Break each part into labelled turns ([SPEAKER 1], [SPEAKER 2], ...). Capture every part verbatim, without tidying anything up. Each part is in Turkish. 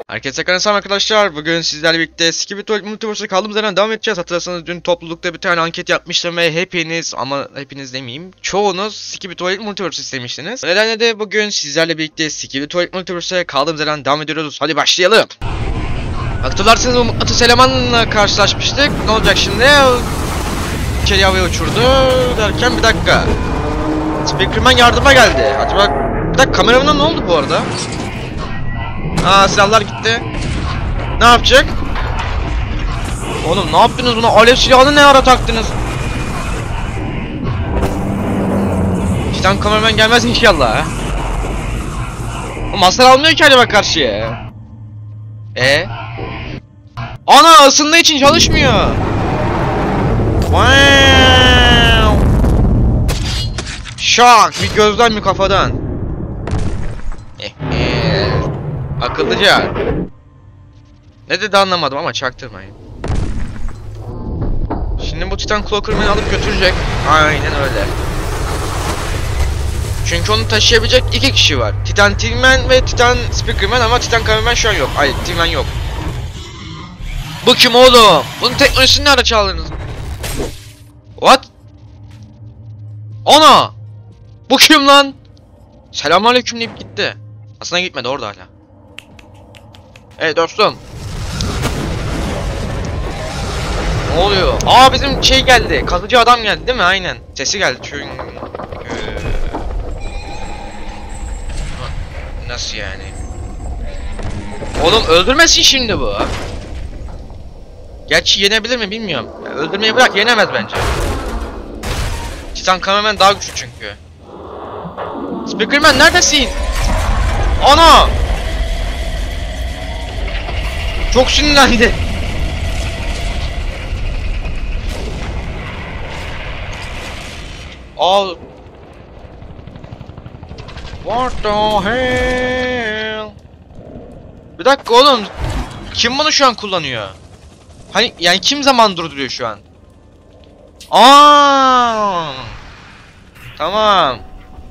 [SPEAKER 1] Herkese selam arkadaşlar. Bugün sizlerle birlikte Skibidi Multiverse'a kaldığımız yerden devam edeceğiz. Hatırlarsanız dün toplulukta bir tane anket yapmıştım ve hepiniz, ama hepiniz demeyeyim, çoğunuz Skibidi Multiverse istemiştiniz. O nedenle de bugün sizlerle birlikte Skibidi Multiverse'a kaldığımız yerden devam ediyoruz. Hadi başlayalım. Hatırlarsanız o mıknatıs elemanla karşılaşmıştık. Ne olacak şimdi? İçeri havaya uçurdu derken bir dakika. Speakerman yardıma geldi. Acaba bir dakika, kameramına ne oldu bu arada? Aa, silahlar gitti. Ne yapacak? Oğlum ne yaptınız buna? Alev silahını ne ara taktınız? Titan kameraman gelmez inşallah. Oğlum hasar almıyor ki acaba karşıya. E? Ana, ısındığı için çalışmıyor. Wow. Şak, bir gözden mi kafadan? Akıllıca. Ne dedi anlamadım ama çaktırmayın. Şimdi bu Titan Clockerman'ı alıp götürecek. Aynen öyle. Çünkü onu taşıyabilecek iki kişi var. Titan Tillman ve Titan Speakerman, ama Titan Kameraman şu an yok. Hayır, Tillman yok. Bu kim oğlum? Bunun teknolojisini nerede çaldınız? What? Ana! Bu kim lan? Selamünaleyküm deyip gitti. Aslında gitmedi, orada hala. Hey dostum. Ne oluyor? Aa, bizim şey geldi. Kazıcı adam geldi değil mi? Aynen. Sesi geldi çünkü. Nasıl yani? Oğlum öldürmesin şimdi bu. Gerçi yenebilir mi bilmiyorum. Yani öldürmeyi bırak, yenemez bence. Titan Kameraman daha güçlü çünkü. Speakerman neredesin? Ana! Çok sinirlendi. Al. What the hell? Bir dakika oğlum. Kim bunu şu an kullanıyor? Hani yani kim zaman durduruyor şu an? Aa! Tamam.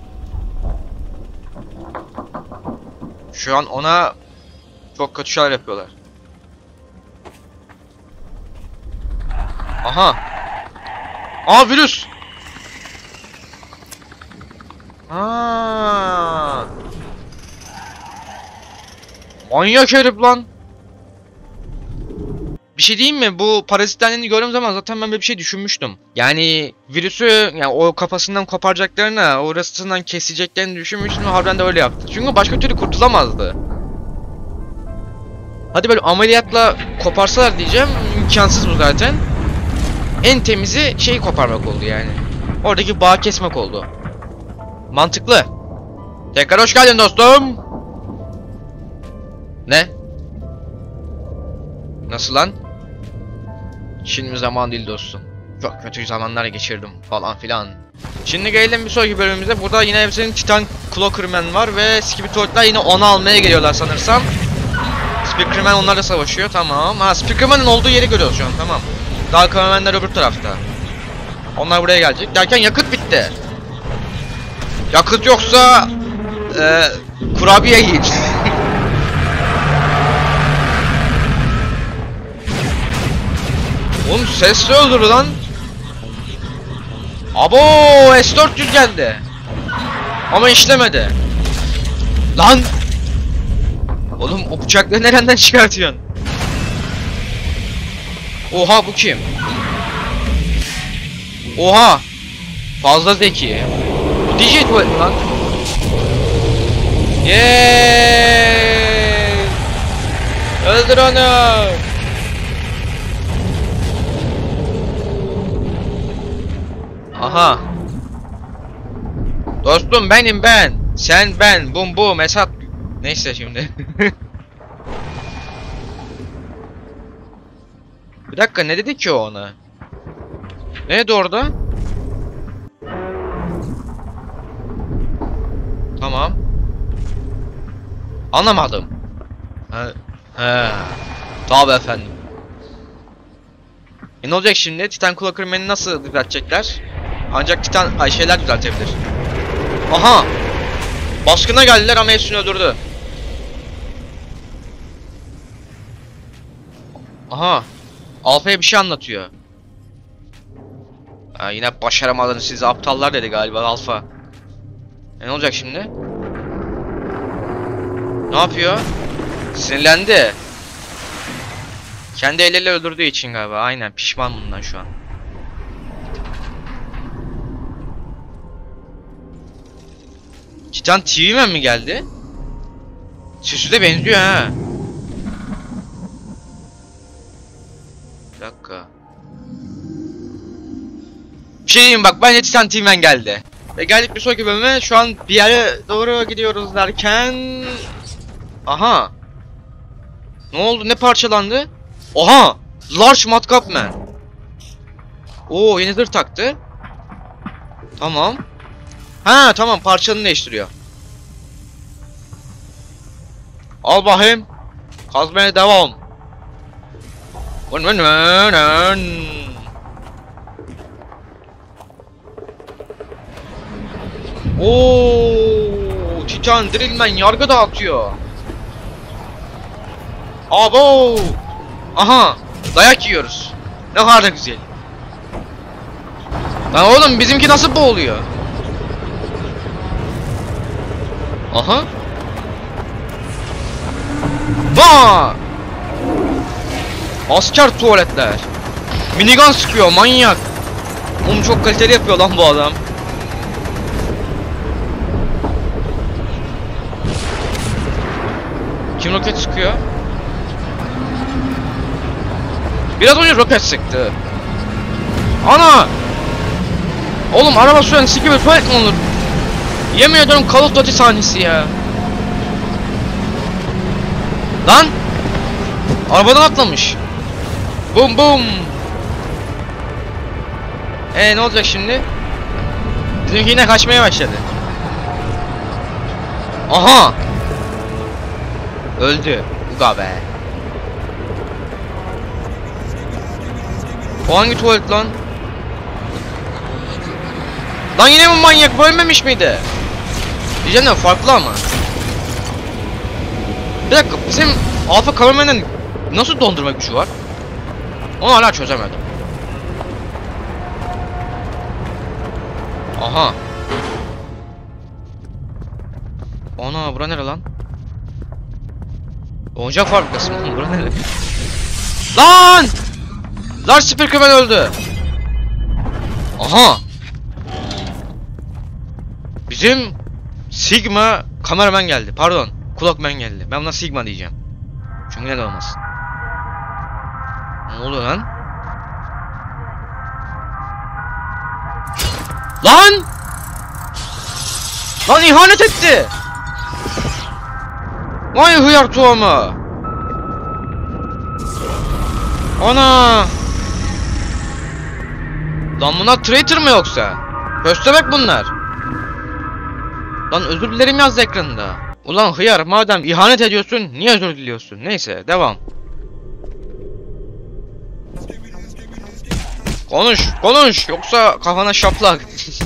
[SPEAKER 1] Şu an ona çok kötü şeyler yapıyorlar. Aha. Aa, virüs. Aa. Manyak herif lan. Bir şey diyeyim mi? Bu parazitlerini gördüğüm zaman zaten ben böyle bir şey düşünmüştüm. Yani virüsü, yani o kafasından koparacaklarına, orasından keseceklerini düşünmüştüm ve harbiden de öyle yaptı. Çünkü başka türlü kurtulamazdı. Hadi böyle ameliyatla koparsalar diyeceğim, imkansız bu zaten. En temizi şeyi koparmak oldu yani. Oradaki bağı kesmek oldu. Mantıklı. Tekrar hoş geldin dostum. Ne? Nasıl lan? Şimdi zaman değil dostum. Çok kötü zamanlar geçirdim falan filan. Şimdi gelelim bir sonraki bölümümüze. Burada yine hepsinin Titan Clockerman var ve Skibidi yine onu almaya geliyorlar sanırsam. Speakerman onlarla savaşıyor, tamam. Ha, Speakerman'ın olduğu yeri görüyoruz şu an, tamam. Daha Kameraman'lar öbür tarafta. Onlar buraya gelecek. Derken yakıt bitti. Yakıt yoksa e, kurabiye yiyin. Oğlum sesli öldürü lan. Abo, S dört yüz geldi. Ama işlemedi. Lan. Oğlum o bıçakları nereden çıkartıyorsun? Oha, bu kim? Oha! Fazla zeki. Bu D J tuvalet mi lan? Yeeey! Öldür onu! Aha! Dostum benim ben! Sen ben! Bum bum Esat! Neyse şimdi. Bir dakika, ne dedi ki o ona? Neydi orada? Tamam. Anlamadım. He. He. Tabii efendim. E ne olacak şimdi? Titan Clockerman'ı nasıl düzeltecekler? Ancak Titan ay şeyler düzeltebilir. Aha! Baskına geldiler ama hepsini öldürdü. Aha. Alfa'ya bir şey anlatıyor. Ha, yine başaramadınız siz aptallar dedi galiba Alfa. E ne olacak şimdi? Ne yapıyor? Sinirlendi. Kendi elleriyle öldürdüğü için galiba. Aynen, pişman bundan şu an. Titan T V Man mi geldi? Süsü de benziyor ha. Bir dakika. Bir şey diyeyim bak, bence Titan T V Man geldi. Ve geldik bir sonraki bölüme. Şu an bir yere doğru gidiyoruz derken... Aha. Ne oldu? Ne parçalandı? Oha! Large Matkap Man. Oo, yeni zırh taktı. Tamam. Ha tamam, parçanı değiştiriyor. Al bakayım. Kazmaya devam. Oo, Titan Drillman yargı dağıtıyor. Abo! Aha! Dayak yiyoruz. Ne kadar da güzel. Lan oğlum, bizimki nasıl boğuluyor? Aha! Vaa! Asker tuvaletler. Minigun sıkıyor, manyak. Oğlum çok kaliteli yapıyor lan bu adam. Kim roket sıkıyor? Biraz önce roket sıktı. Ana! Oğlum araba süren siki bir tuvalet mi olur? Yemin ediyorum Call of Duty sahnesi ya. Lan! Arabadan atlamış. Bum bum. Ee ne olacak şimdi? Bizimki yine kaçmaya başladı. Aha! Öldü. Uga be. O hangi tuvalet lan? Lan yine mi manyak, bölmemiş miydi? Diyeceğim de farklı ama. Bir dakika, bizim Alfa Kameraman'ın nasıl dondurma gücü var? Onu hala çözemedim. Aha. Ana, bura nere lan? Oyuncak fabrikası mı? Bura nere? Lan! Large Speakerman öldü. Aha. Bizim Sigma kameraman geldi. Pardon, Clockman geldi. Ben buna Sigma diyeceğim. Çünkü neden olmasın? Ne oluyor lan? Lan! Lan ihanet etti. Vay hıyar tuğamı. Ana! Lan bunlar traitor mı yoksa? Köstebek bunlar. Lan özür dilerim yazdı ekranında. Ulan hıyar, madem ihanet ediyorsun niye özür diliyorsun? Neyse, devam. Konuş, konuş, yoksa kafana şaplak.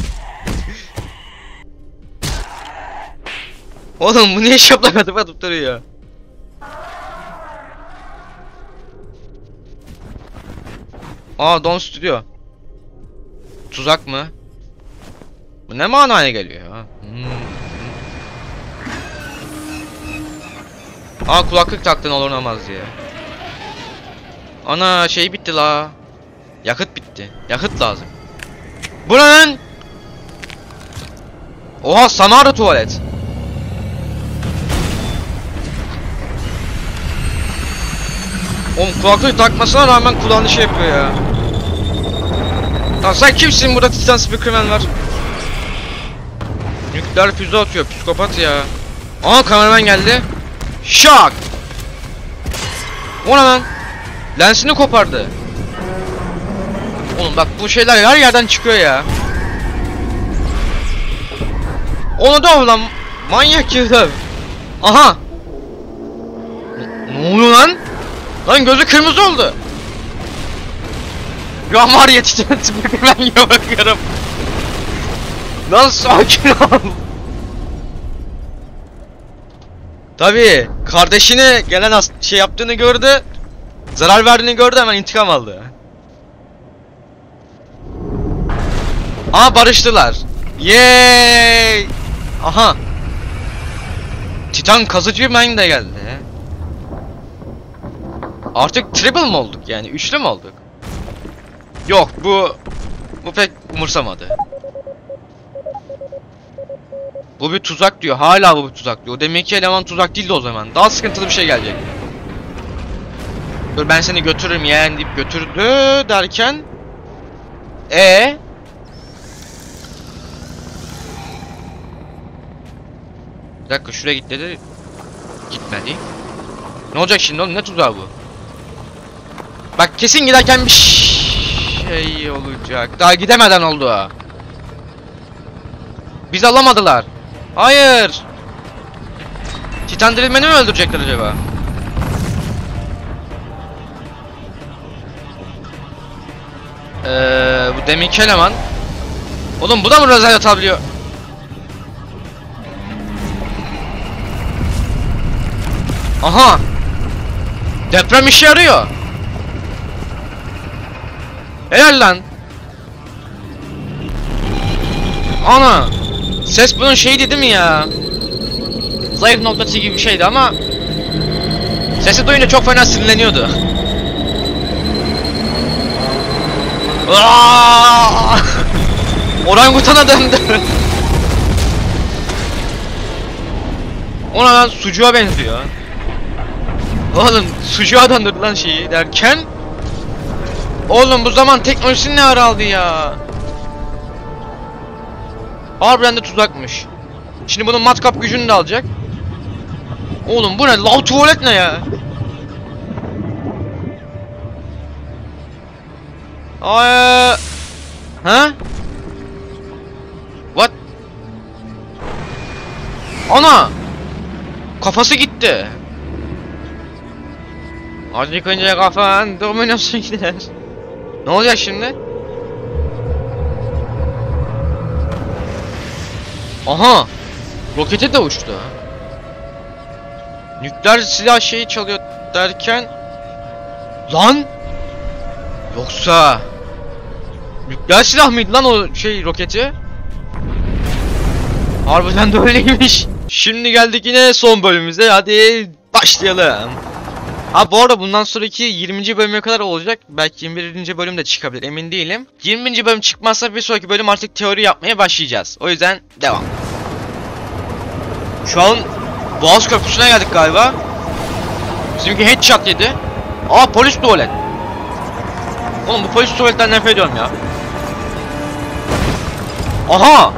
[SPEAKER 1] Oğlum bu niye şaplak atıp atıp duruyor? Aa, Don Studio. Tuzak mı? Bu ne manaya geliyor ya? Hmm. Aa, kulaklık taktın olur olmaz diye. Ana, şey bitti la. Yakıt bitti. Yakıt lazım. Buranın. Oha, Samara tuvalet. Oğlum kulaklık takmasına rağmen kulağını şey yapıyor ya. Lan sen kimsin, burada Titan Speakerman var. Nükleer füze atıyor, psikopat ya. Aa, kameraman geldi. Şak. O ne lan? Lensini kopardı. Oğlum bak, bu şeyler her yerden çıkıyor ya. Onu da lan manyak ya. Aha. Ne oluyor lan? Lan gözü kırmızı oldu. Ya var ya, Titan Speakerman'a bakıyorum. Lan sakin ol. Tabii kardeşine gelen şey yaptığını gördü. Zarar verdiğini gördü, hemen intikam aldı. Aa, barıştılar. Yeeey. Aha. Titan kazıcı man de geldi. Artık triple mı olduk yani? Üçlü mü olduk? Yok, bu bu pek umursamadı. Bu bir tuzak diyor. Hala bu bir tuzak diyor. Demek ki eleman tuzak değildi o zaman. Daha sıkıntılı bir şey gelecek. Dur ben seni götürürüm yeğen deyip götürdü derken e Bir dakika, şuraya git dedi. Gitmedi. Ne olacak şimdi oğlum? Ne tuzağı bu? Bak kesin giderken bir şey olacak. Daha gidemeden oldu. Bizi alamadılar. Hayır. Titan dirilmeni mi öldürecekler acaba? Eee bu deminki eleman. Oğlum bu da mı Rozal atabiliyor? Aha. Deprem işe yarıyor. Helal lan. Ana. Ses bunun şeydi değil mi ya? Zayıf noktası gibi bir şeydi ama sesi duyunca çok fena sinirleniyordu. Orangutana döndü. Ona lan sucuğa benziyor. Oğlum sucuğa döndürdü lan şeyi derken. Oğlum bu zaman teknolojisini ne ara aldı ya? Harbiden de tuzakmış. Şimdi bunun matkap gücünü de alacak. Oğlum bu ne? Lav tuvalet ne ya? Ay. Ha? What? Ana! Kafası gitti. Acıkınca kafan dominosu gider. Ne olacak şimdi? Aha! Roketi de uçtu. Nükleer silah şeyi çalıyor derken lan! Yoksa nükleer silah mıydı lan o şey roketi? Harbiden de öyleymiş. Şimdi geldik yine son bölümümüze. Hadi başlayalım. Ha bu arada bundan sonraki yirminci bölüme kadar olacak. Belki yirmi birinci bölüm de çıkabilir, emin değilim. yirminci bölüm çıkmazsa bir sonraki bölüm artık teori yapmaya başlayacağız. O yüzden devam. Şu an Boğaz Köprüsü'ne geldik galiba. Bizimki headshot yedi. Aa, polis tuvalet. Oğlum bu polis tuvaletten nefret ediyorum ya. Aha!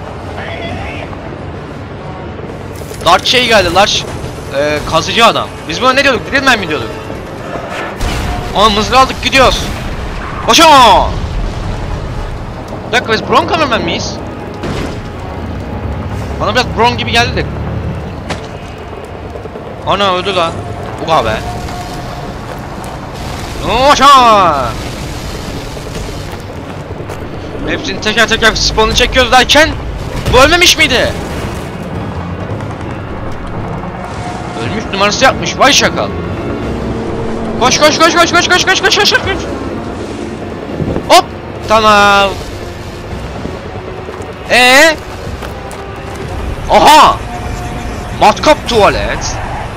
[SPEAKER 1] Large şey geldi, large ee, kazıcı adam. Biz buna ne diyorduk? Drillman mi diyorduk? Ama mızrağı aldık, gidiyoruz. Koşun! Bir dakika, biz Bron Cameraman miyiz? Bana biraz Bron gibi geldi de. Ana öldü lan. Bu be. Koşun! Hepsini teker teker spawn'ı çekiyoruz derken bu ölmemiş miydi? Ölmüş numarası yapmış, vay şakal. Koş koş koş koş koş koş koş koş koş koş. Hop, tamam. Ee? Aha! Matkap tuvalet.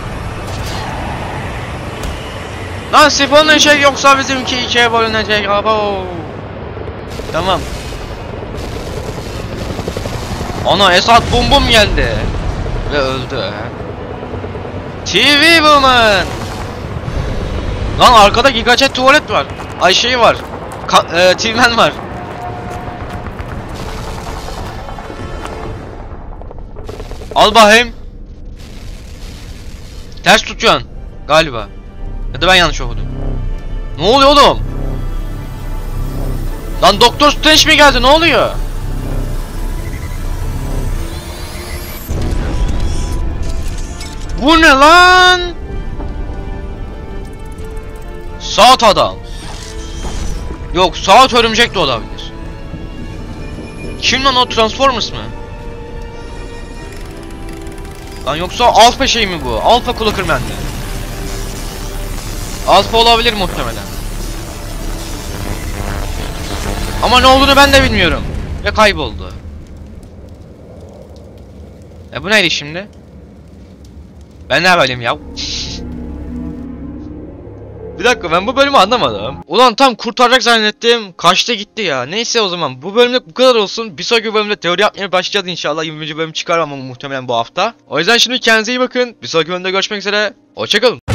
[SPEAKER 1] Lan sifonun şey yoksa bizimki ikiye bölünecek. Abo. Tamam. Ana Esat bum bum geldi. Ve öldü. T V Woman. Lan arkada gigajet tuvalet var. Ay şey var. Ka e, T V Man var. Al bakayım. Ters tutuyorsun galiba. Ya da ben yanlış okudum. Ne oluyor oğlum? Lan Doktor Strange mi geldi? Ne oluyor? Bu ne lan? Saat adam. Yok, saat örümcek de olabilir. Kim lan o, Transformers mı? Lan yoksa Alpha şey mi bu? Alpha Cloaker Man mi? Alfa olabilir muhtemelen. Ama ne olduğunu ben de bilmiyorum. Ve kayboldu. E bu neydi şimdi? Ben ne yapayım ya? Bir dakika, ben bu bölümü anlamadım. Ulan tam kurtaracak zannettim. Kaçta gitti ya. Neyse, o zaman bu bölümde bu kadar olsun. Bir sonraki bölümde teori yapmaya başlayacağız inşallah. yirminci bölüm çıkar ama muhtemelen bu hafta. O yüzden şimdi kendinize iyi bakın. Bir sonraki bölümde görüşmek üzere. Hoşçakalın.